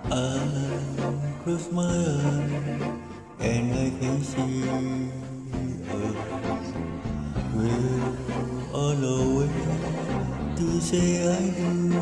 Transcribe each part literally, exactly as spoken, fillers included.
I close my eyes and I can see her. We're on our way to say I do.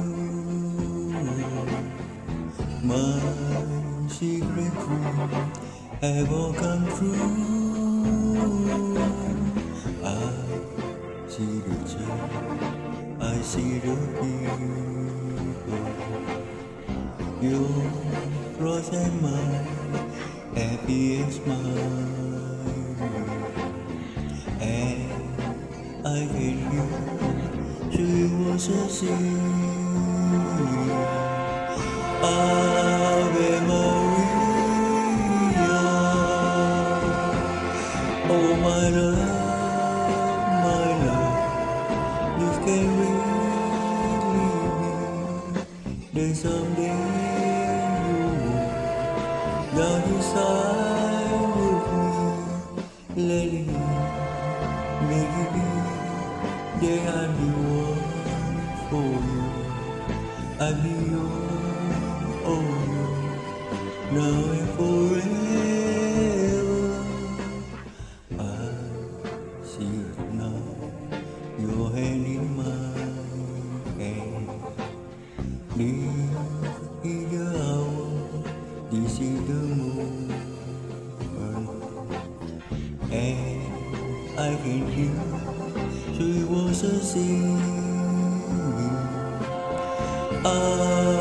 My secret dream have all come true. I see the change, I see the people. Your frost and mine, happiest smile. And I can hear she was a sea. Ave Maria, oh my love, my love, you can really me. Then someday you walk down the side with me, letting me, making me, then I'll be one for you. I'll be yours. Oh, now and forever. I see it now, your hand in my hand. This is the hour, this is the moment, and I can hear she was a singing. I